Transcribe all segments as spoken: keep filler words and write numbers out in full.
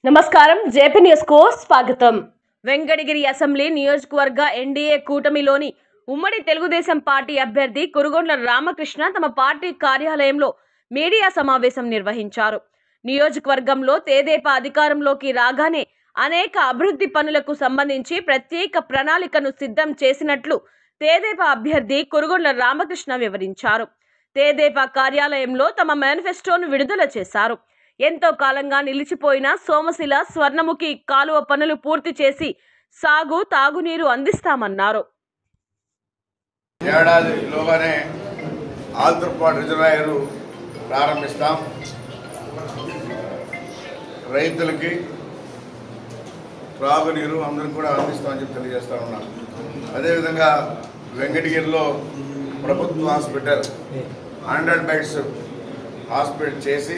నమస్కారం JP news కు స్వాగతం। వెంకటగిరి అసెంబ్లీ నియోజకవర్గ ఎన్డీఏ కూటమిలోని ఉమ్మడి తెలుగుదేశం పార్టీ అభ్యర్థి కురుగొండ్ల రామకృష్ణ తమ పార్టీ కార్యాలయంలో మీడియా సమావేశం నిర్వహించారు। నియోజకవర్గంలో తెదేపా అధికారంలోకి రాగానే అనేక అభివృద్ధి పనులకు సంబంధించి ప్రత్యేక ప్రణాళికను సిద్ధం చేసినట్లు తెదేపా అభ్యర్థి కురుగొండ్ల రామకృష్ణ వివరించారు। తెదేపా కార్యాలయంలో తమ మేనిఫెస్టోను విడుదల చేశారు। ఎంతో కాలంగా నిలిచిపోయిన సోమశిల స్వర్ణముఖి కాలువ పనులు పూర్తి చేసి సాగు తాగునీరు అందిస్తామన్నారు। ఏడాదిలోగానే ఆల్తర్పాడు రిజర్వాయర్ ప్రారంభిస్తాం। రైతులకి త్రాగునీరు అందరికి కూడా అందిస్తామని చెప్పి తెలియజేస్తా ఉన్నాం। అదేవిధంగా వెంకటగిరిలో ప్రభుత్వ హాస్పిటల్ హండ్రెడ్ బెడ్స్ హాస్పిటల్ చేసి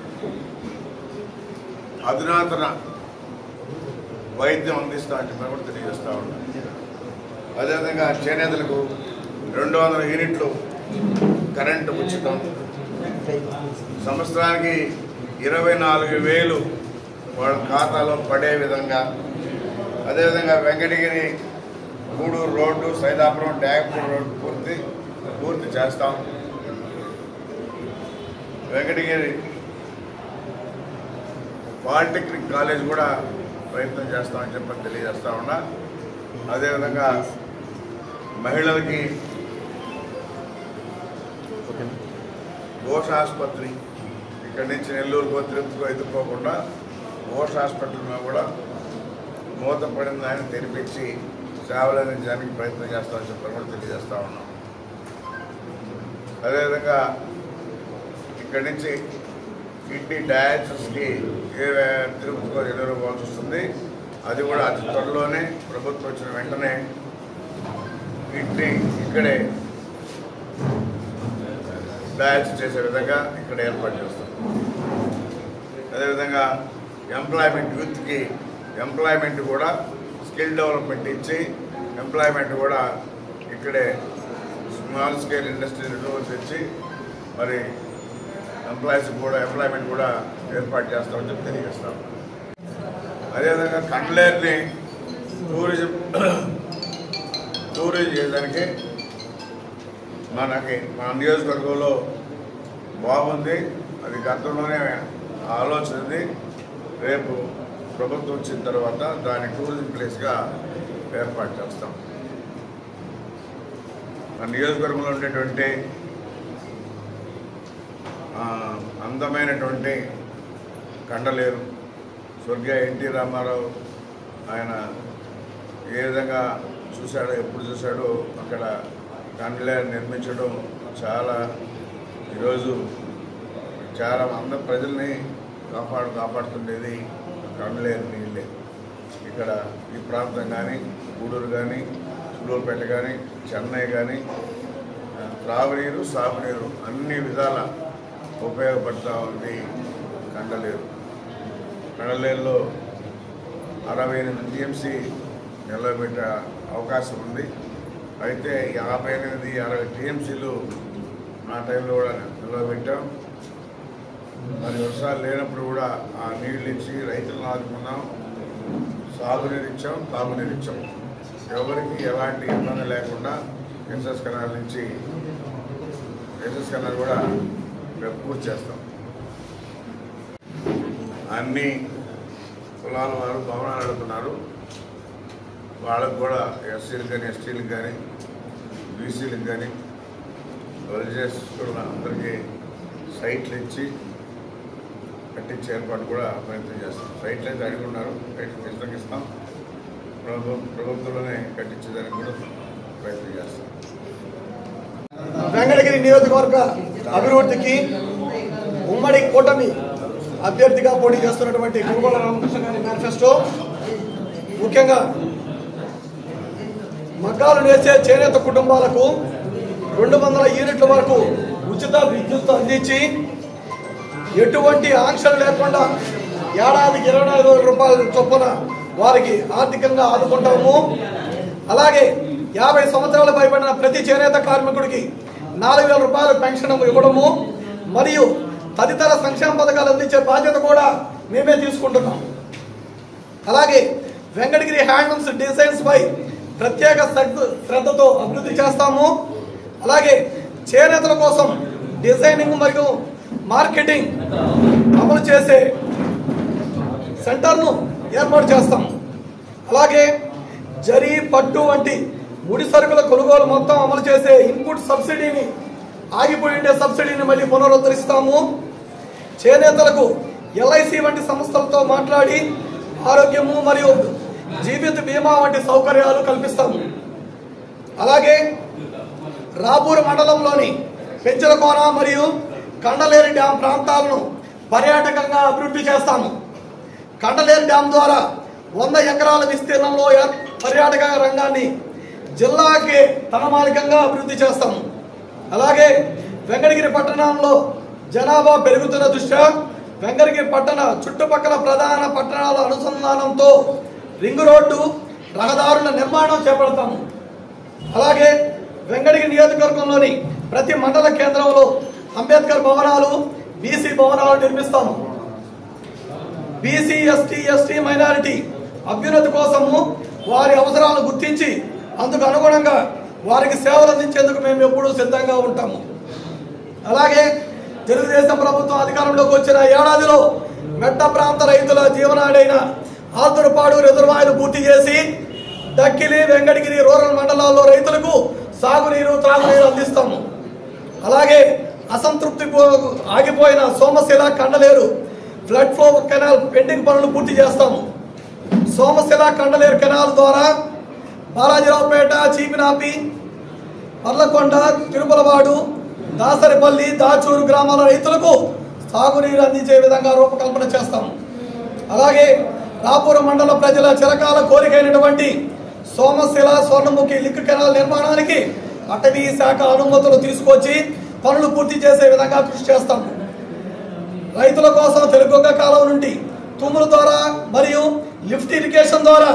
అధునాతన వైద్యం అందిస్తామని చెప్పి కూడా తెలియజేస్తూ ఉన్నాం। అదేవిధంగా చేనేతలకు రెండు వందల యూనిట్లు కరెంటు ఉచితం, సంవత్సరానికి ఇరవై నాలుగు వేలు వాళ్ళ ఖాతాలో పడే విధంగా, అదేవిధంగా వెంకటగిరి గూడూరు రోడ్డు సైదాపురం ట్యాగపూర్ రోడ్డు పూర్తి పూర్తి చేస్తాం। వెంకటగిరి పాలిటెక్నిక్ కాలేజ్ కూడా ప్రయత్నం చేస్తామని చెప్పి తెలియజేస్తా ఉన్నా। అదేవిధంగా మహిళలకి ఘోష ఆసుపత్రి ఇక్కడి నుంచి నెల్లూరుకో తిరుపతికో ఎదుర్కోకుండా ఘోష హాస్పిటల్ కూడా మూతపడిన దాన్ని తెరిపించి సేవలు అందించడానికి ప్రయత్నం చేస్తామని చెప్పి కూడా తెలియజేస్తా ఉన్నాం। అదేవిధంగా ఇక్కడి నుంచి కిడ్నీ డయాలసిస్కి ఏ తిరుపతిలో ఎదుర్కోవాల్సి వస్తుంది, అది కూడా అతి త్వరలోనే ప్రభుత్వం వచ్చిన వెంటనే కిడ్నీ ఇక్కడే డయాలసిస్ చేసే విధంగా ఇక్కడ ఏర్పాటు చేస్తాం। అదేవిధంగా ఎంప్లాయ్మెంట్ యూత్కి ఎంప్లాయ్మెంట్ కూడా స్కిల్ డెవలప్మెంట్ ఇచ్చి ఎంప్లాయ్మెంట్ కూడా ఇక్కడే స్మాల్ స్కేల్ ఇండస్ట్రీ రిటర్న్స్ ఇచ్చి మరి ఎంప్లాయీస్ కూడా ఎంప్లాయ్మెంట్ కూడా ఏర్పాటు చేస్తామని చెప్పి తెలియజేస్తాం। అదేవిధంగా కండ్లేరుని టూరిజం టూరిజం చేయడానికి మనకి మన నియోజకవర్గంలో బాగుంది, అది గతంలోనే ఆలోచన ఉంది। రేపు ప్రభుత్వం వచ్చిన తర్వాత దాన్ని టూరిజం ప్లేస్గా ఏర్పాటు చేస్తాం। మన నియోజకవర్గంలో ఉండేటువంటి అందమైనటువంటి కండలేరు స్వర్గీయ ఎన్టీ రామారావు ఆయన ఏ విధంగా చూశాడో ఎప్పుడు చూశాడో అక్కడ కండలేరు నిర్మించడం చాలా ఈరోజు చాలా అందరి ప్రజల్ని కాపాడు కాపాడుతుండేది కండలేరు నీళ్ళే। ఇక్కడ ఈ ప్రాంతం కానీ గూడూరు కానీ సూలూరుపేట కానీ చెన్నై కానీ త్రాగునీరు సాగునీరు అన్ని విధాల ఉపయోగపడుతూ ఉంది కండలేరు। కండలేరులో అరవై ఎనిమిది టీఎంసీ నిలబెట్టే అవకాశం ఉంది, అయితే యాభై ఎనిమిది అరవై టీఎంసీలు నా టైంలో కూడా నిలబెట్టాం। మరి వర్షాలు లేనప్పుడు కూడా ఆ నీళ్ళు ఇచ్చి రైతులను ఆదుకున్నాం, సాగునీరు ఇచ్చాం, తాగునీరు ఇచ్చాం। ఎవరికి ఎలాంటి ఇబ్బంది లేకుండా ఎస్ఎస్ కెనాల్ నుంచి ఎస్ఎస్ కెనాల్ కూడా రేపు పూర్తి చేస్తాం। అన్ని కులాల వారు భవనాలు అడుగుతున్నారు, వాళ్ళకు కూడా ఎస్సీలకు కానీ ఎస్టీలకు కానీ బీసీలకు కానీ చేసుకున్న అందరికీ సైట్లు ఇచ్చి కట్టించే ఏర్పాటు కూడా ప్రయత్నం చేస్తాం। సైట్లు అయితే అడుగుతున్నారు, సైట్లు ఖచ్చితంగా ఇస్తాం, ప్రభు ప్రభుత్వంలోనే కట్టించేదానికి కూడా ప్రయత్నం చేస్తాం। వెంకటగిరి నియోజకవర్గ అభివృద్ధికి ఉమ్మడి కూటమి అభ్యర్థిగా పోటీ చేస్తున్నటువంటి కురుగొండ్ల రామకృష్ణ గారి మేనిఫెస్టో ముఖ్యంగా మగ్గాలు నేసే చేనేత కుటుంబాలకు రెండు వందల యూనిట్ల వరకు ఉచిత విద్యుత్ అందించి ఎటువంటి ఆంక్షలు లేకుండా ఏడాదికి ఇరవై నాలుగు వేల రూపాయల చొప్పున వారికి ఆర్థికంగా ఆదుకుంటాము। అలాగే యాభై సంవత్సరాలు పైబడిన ప్రతి చేనేత కార్మికుడికి నాలుగు వేల రూపాయల పెన్షన్ ఇవ్వడము మరియు తదితర సంక్షేమ పథకాలు అందించే బాధ్యత కూడా మేమే తీసుకుంటున్నాం। అలాగే వెంకటగిరి హ్యాండ్లూమ్స్ డిజైన్స్ పై ప్రత్యేక శ్రద్ధతో అభివృద్ధి చేస్తాము. అలాగే చేనేతల కోసం డిజైనింగ్ మరియు మార్కెటింగ్ అమలు చేసే సెంటర్ను ఏర్పాటు చేస్తాం. అలాగే జరీ పట్టు వంటి ముడి సరుకుల కొనుగోలు మొత్తం అమలు చేసే ఇన్పుట్ సబ్సిడీని ఆగిపోయిండే సబ్సిడీని మళ్ళీ పునరుద్ధరిస్తాము. చేనేతలకు ఎల్ఐసి వంటి సంస్థలతో మాట్లాడి ఆరోగ్యము మరియు జీవిత బీమా వంటి సౌకర్యాలు కల్పిస్తాము. అలాగే రాపూర్ మండలంలోని పెంచలకోన మరియు కండలేరు డ్యాం ప్రాంతాలను పర్యాటకంగా అభివృద్ధి చేస్తాము. కండలేరు డ్యాం ద్వారా వంద ఎకరాల విస్తీర్ణంలో పర్యాటక రంగాన్ని జిల్లాకి తనమాలికంగా అభివృద్ధి చేస్తాము. అలాగే వెంకటగిరి పట్టణంలో జనాభా పెరుగుతున్న దృష్ట్యా వెంకటగిరి పట్టణ చుట్టుపక్కల ప్రధాన పట్టణాల అనుసంధానంతో రింగ్ రోడ్డు రహదారుల నిర్మాణం చేపడతాము. అలాగే వెంకటగిరి నియోజకవర్గంలోని ప్రతి మండల కేంద్రంలో అంబేద్కర్ భవనాలు, బీసీ భవనాలు నిర్మిస్తాము. బీసీ, ఎస్టీ, ఎస్టీ మైనారిటీ అభ్యున్నతి కోసము వారి అవసరాలను గుర్తించి అందుకు అనుగుణంగా వారికి సేవలు అందించేందుకు మేము ఎప్పుడూ సిద్ధంగా ఉంటాము. అలాగే తెలుగుదేశం ప్రభుత్వం అధికారంలోకి వచ్చిన ఏడాదిలో మెట్ట ప్రాంత రైతుల జీవనాడైన ఆల్తురపాడు రిజర్వాయర్లు పూర్తి చేసి దక్కిలి, వెంకటగిరి రూరల్ మండలాల్లో రైతులకు సాగునీరు, త్రాగునీరు అందిస్తాము. అలాగే అసంతృప్తి ఆగిపోయిన Somasila, Kandaleru flood flow canal pending పనులు పూర్తి చేస్తాము. సోమశిల, కండలేరు కెనాల్ ద్వారా బాలాజీరావుపేట, చీపినాపి, పర్లకొండ, తిరుమలవాడు, దాసరిపల్లి, దాచూరు గ్రామాల రైతులకు సాగునీరు అందించే విధంగా రూపకల్పన చేస్తాము. అలాగే రాపూర్ మండల ప్రజల చిరకాల కోరికైనటువంటి సోమశిల, స్వర్ణముఖి లింక్ కెనాల్ నిర్మాణానికి అటవీ శాఖ అనుమతులు తీసుకొచ్చి పనులు పూర్తి చేసే విధంగా కృషి చేస్తాము. రైతుల కోసం తెలుగొంగ కాలువ నుండి తుమ్ముల ద్వారా మరియు లిఫ్ట్ ఇరిగేషన్ ద్వారా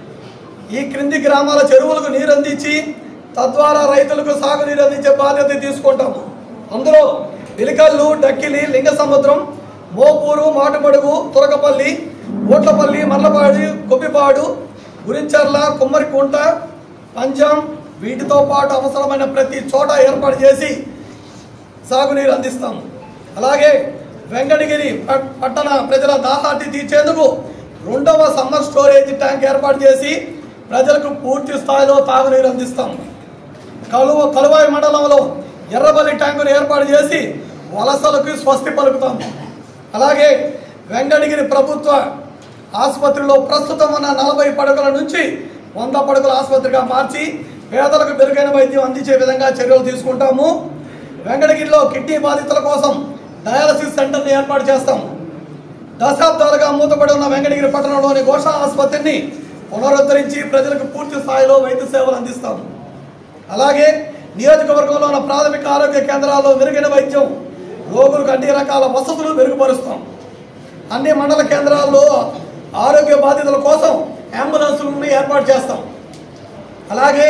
ఈ క్రింది గ్రామాల చెరువులకు నీరు అందించి తద్వారా రైతులకు సాగునీరు అందించే బాధ్యత తీసుకుంటాము. అందులో ఇలికల్లు, డక్కిలి, లింగ సముద్రం, మోపూరు, మాటుమడుగు, తురకపల్లి, ఓట్లపల్లి, మర్లపాడి, కొబ్బిపాడు, గురించర్ల, కుమ్మరికుంట, పంజాం వీటితో పాటు అవసరమైన ప్రతి చోట ఏర్పాటు చేసి సాగునీరు అందిస్తాము. అలాగే వెంకటగిరి పట్టణ ప్రజల దాహార్తి తీర్చేందుకు రెండవ సమ్మర్ స్టోరేజ్ ట్యాంక్ ఏర్పాటు చేసి ప్రజలకు పూర్తి స్థాయిలో తాగునీరు అందిస్తాము. కలువ కలువాయి మండలంలో ఎర్రబల్లి ట్యాంకును ఏర్పాటు చేసి వలసలకు స్వస్తి పలుకుతాము. అలాగే వెంకటగిరి ప్రభుత్వ ఆసుపత్రిలో ప్రస్తుతం ఉన్న నలభై పడకల నుంచి వంద పడకల ఆసుపత్రిగా మార్చి పేదలకు మెరుగైన వైద్యం అందించే విధంగా చర్యలు తీసుకుంటాము. వెంకటగిరిలో కిడ్నీ బాధితుల కోసం డయాలసిస్ సెంటర్ని ఏర్పాటు చేస్తాము. దశాబ్దాలుగా మూతపడి ఉన్న వెంకటగిరి పట్టణంలోని ఘోష ఆసుపత్రిని పునరుద్ధరించి ప్రజలకు పూర్తి స్థాయిలో వైద్య సేవలు అందిస్తాము. అలాగే నియోజకవర్గంలో ఉన్న ప్రాథమిక ఆరోగ్య కేంద్రాల్లో మెరుగైన వైద్యం, రోగులకు అన్ని రకాల వసతులు మెరుగుపరుస్తాం. అన్ని మండల కేంద్రాల్లో ఆరోగ్య బాధితుల కోసం అంబులెన్సులను ఏర్పాటు చేస్తాం. అలాగే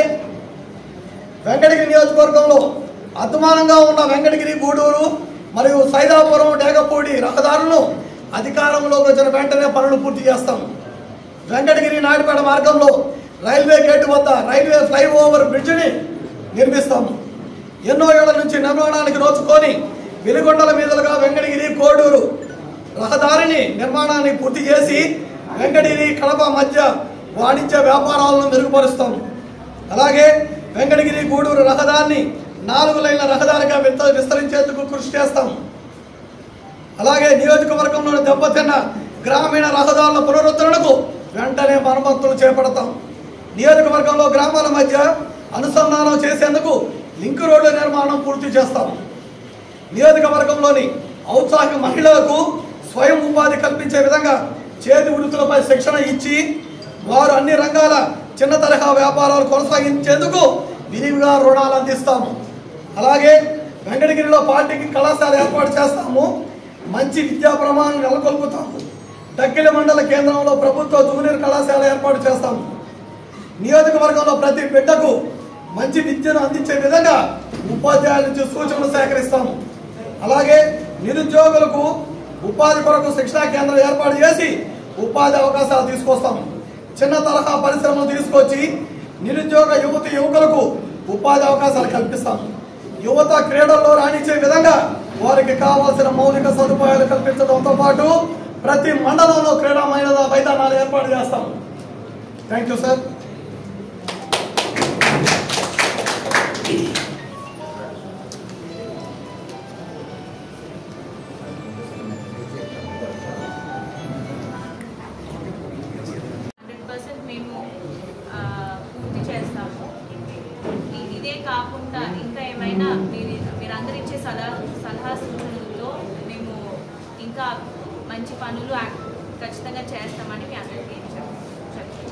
వెంకటగిరి నియోజకవర్గంలో అద్మానంగా ఉన్న వెంకటగిరి, గూడూరు మరియు సైదాపురం, డేగపూడి రహదారులను అధికారంలోకి వచ్చిన వెంటనే పనులు పూర్తి చేస్తాం. వెంకటగిరి నాయుడుపేట మార్గంలో రైల్వే గేటు వద్ద రైల్వే ఫ్లైఓవర్ బ్రిడ్జిని నిర్మిస్తాము. ఎన్నో ఏళ్ల నుంచి నిర్మాణానికి నోచుకొని వెలుగొండల మీదుగా వెంకటగిరి, కోడూరు రహదారిని నిర్మాణాన్ని పూర్తి చేసి వెంకటగిరి, కడప మధ్య వాణిజ్య వ్యాపారాలను మెరుగుపరుస్తాము. అలాగే వెంకటగిరి, గూడూరు రహదారిని నాలుగు లైన్ల రహదారిగా విస్తరించేందుకు కృషి చేస్తాము. అలాగే నియోజకవర్గంలోని దెబ్బతిన్న గ్రామీణ రహదారుల పునరుద్ధరణకు వెంటనే మరమ్మతులు చేపడతాం. నియోజకవర్గంలో గ్రామాల మధ్య అనుసంధానం చేసేందుకు లింక్ రోడ్ల నిర్మాణం పూర్తి చేస్తాం. నియోజకవర్గంలోని ఔత్సాహిక మహిళలకు స్వయం ఉపాధి కల్పించే విధంగా చేతి వృత్తులపై శిక్షణ ఇచ్చి వారు అన్ని రంగాల చిన్న తరహా వ్యాపారాలు కొనసాగించేందుకు విరివిగా రుణాలు అందిస్తాము. అలాగే వెంకటగిరిలో పాలిటెక్నిక్ కళాశాల ఏర్పాటు చేస్తాము. మంచి విద్యా ప్రమాణాలను నెలకొల్పుతాము. దక్కిలి మండల కేంద్రంలో ప్రభుత్వ జూనియర్ కళాశాల ఏర్పాటు చేస్తాము. నియోజకవర్గంలో ప్రతి బిడ్డకు మంచి విద్యను అందించే విధంగా ఉపాధ్యాయుల నుంచి సూచనలు సేకరిస్తాము. అలాగే నిరుద్యోగులకు ఉపాధి కొరకు శిక్షణా కేంద్రం ఏర్పాటు చేసి ఉపాధి అవకాశాలు తీసుకొస్తాం. చిన్న తరహా పరిశ్రమలు తీసుకొచ్చి నిరుద్యోగ యువతి యువకులకు ఉపాధి అవకాశాలు కల్పిస్తాం. యువత క్రీడల్లో రాణించే విధంగా వారికి కావాల్సిన మౌలిక సదుపాయాలు కల్పించడంతో పాటు ప్రతి మండలంలో క్రీడా మైదానాలు ఏర్పాటు చేస్తాం. Thank you sir. మేము పూర్తి చేస్తాము. ఇదే కాకుండా ఇంకా ఏమైనా మీరు మీరందరూ ఇచ్చే సలహా సలహా సూచనలతో మేము ఇంకా మంచి పనులు ఖచ్చితంగా చేస్తామని మీ అందరికీ చెప్తాను.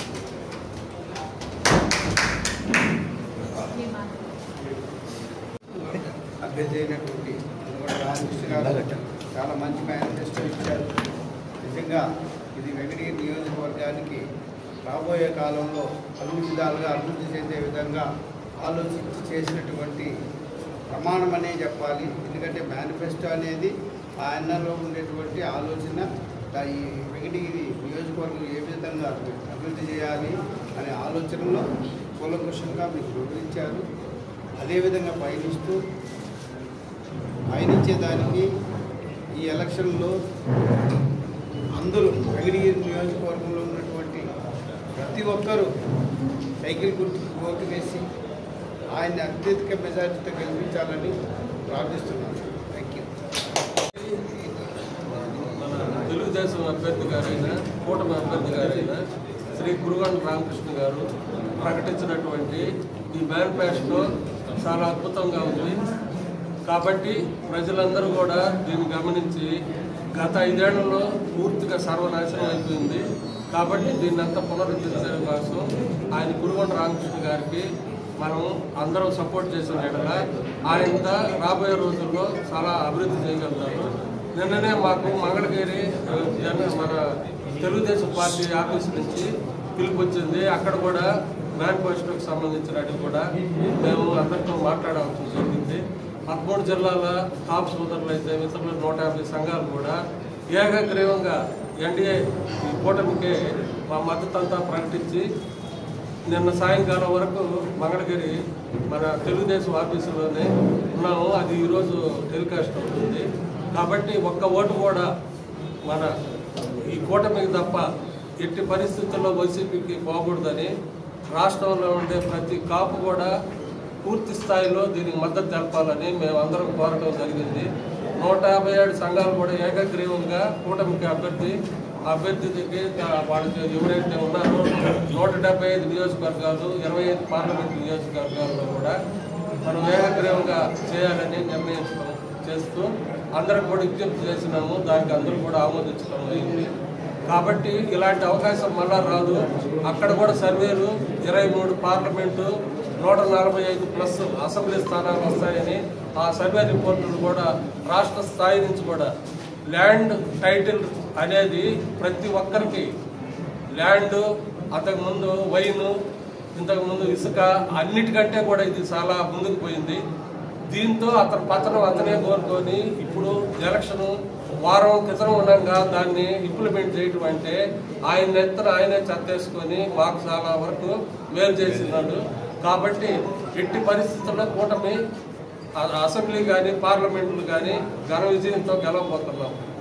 అభ్యర్థి అయినటువంటి రామకృష్ణ గారు చాలా మంచి మేనిఫెస్టో ఇచ్చారు. నిజంగా ఇది వెంకటగిరి నియోజకవర్గానికి రాబోయే కాలంలో అన్ని విధాలుగా అభివృద్ధి చెందే విధంగా ఆలోచించి చేసినటువంటి ప్రమాణం అనే చెప్పాలి. ఎందుకంటే మేనిఫెస్టో అనేది ఆయనలో ఉండేటువంటి ఆలోచన ఈ వెంకటగిరి నియోజకవర్గం ఏ విధంగా అభివృద్ధి చేయాలి అనే ఆలోచనలో కూలంకషంగా మీకు వివరించారు. అదేవిధంగా పయనిస్తూ పయనించేదానికి ఈ ఎలక్షన్లో అందరూ వెంకటగిరి నియోజకవర్గంలో ఉన్నటువంటి ప్రతి ఒక్కరూ సైకిల్ గుర్తుకు ఓటు వేసి ఆయన్ని అత్యధిక మెజార్టీతో గెలిపించాలని ప్రార్థిస్తున్నాను. Thank you. తెలుగుదేశం అభ్యర్థి గారైన కూటమి అభ్యర్థి గారైన శ్రీ కురుగొండ రామకృష్ణ గారు ప్రకటించినటువంటి ఈ మేనిఫెస్టో చాలా అద్భుతంగా ఉంది. కాబట్టి ప్రజలందరూ కూడా దీన్ని గమనించి గత ఐదేళ్లలో పూర్తిగా సర్వనాశనం అయిపోయింది. కాబట్టి దీన్ని అంతా పునరుద్ధరించడం కోసం ఆయన కురుగొండ రామకృష్ణ గారికి మనం అందరం సపోర్ట్ చేసిన ఎడల ఆయన రాబోయే రోజుల్లో చాలా అభివృద్ధి చేయగలుగుతారు. నిన్ననే మాకు మంగళగిరి జన మన తెలుగుదేశం పార్టీ ఆఫీస్ నుంచి పిలుపు వచ్చింది. అక్కడ కూడా మేనిఫెస్టోకి సంబంధించినట్టు కూడా మేము అందరితో మాట్లాడాల్సి జరిగింది. పదమూడు జిల్లాల టాప్ సోదరులు అయితే ఇతరులు నూట యాభై సంఘాలు కూడా ఏకగ్రీవంగా ఎన్డీఏ ఈ కూటమికి మా మద్దతు అంతా ప్రకటించి నిన్న సాయంకాలం వరకు మంగళగిరి మన తెలుగుదేశం ఆఫీసులోనే ఉన్నాము. అది ఈరోజు టెలికాస్ట్ అవుతుంది. కాబట్టి ఒక్క ఓటు కూడా మన ఈ కూటమికి తప్ప ఎట్టి పరిస్థితుల్లో వైసీపీకి పోకూడదని రాష్ట్రంలో ఉండే ప్రతి కాపు కూడా పూర్తి స్థాయిలో దీనికి మద్దతు తెలపాలని మేమందరం కోరడం జరిగింది. నూట యాభై ఏడు సంఘాలు కూడా ఏకగ్రీవంగా కూటమికి అభ్యర్థి అభ్యర్థికి వాళ్ళకి ఎవరైతే ఉన్నారో నూట డెబ్బై ఐదు నియోజకవర్గాలు ఇరవై ఐదు పార్లమెంట్ నియోజకవర్గాల్లో కూడా మనం ఏకగ్రీవంగా చేయాలని నిర్ణయించడం చేస్తూ అందరం కూడా విజ్ఞప్తి చేసినాము. దానికి అందరూ కూడా ఆమోదించడం అయింది. కాబట్టి ఇలాంటి అవకాశం మళ్ళా రాదు. అక్కడ కూడా సర్వేలు ఇరవై మూడు పార్లమెంటు నూట నలభై ఐదు ప్లస్ అసెంబ్లీ స్థానాలు వస్తాయని ఆ సర్వే రిపోర్టులు కూడా రాష్ట్ర స్థాయి నుంచి కూడా ల్యాండ్ టైటిల్ అనేది ప్రతి ఒక్కరికి ల్యాండ్ అంతకుముందు వైను ఇంతకుముందు ఇసుక అన్నిటికంటే కూడా ఇది చాలా ముందుకు పోయింది. దీంతో అతని పత్రం అతనే కోరుకొని ఇప్పుడు ఎలక్షన్ వారం క్రితం ఉండగా దాన్ని ఇంప్లిమెంట్ చేయడం అంటే ఆయన ఎత్తున ఆయనే చెత్తేసుకొని మాకు చాలా వరకు మేలు చేసినాడు. కాబట్టి ఎట్టి పరిస్థితుల్లో కూటమి అసెంబ్లీ కానీ పార్లమెంట్లు కానీ ఘన విజయంతో గెలవబోతున్నాం.